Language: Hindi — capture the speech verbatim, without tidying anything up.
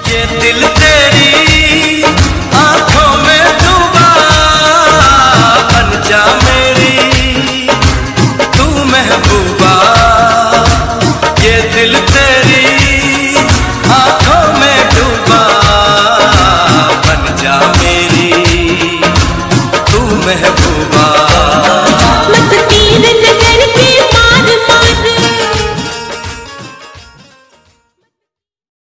ये दिल तेरी आंखों में डूबा, बन जा मेरी तू महबूबा। ये दिल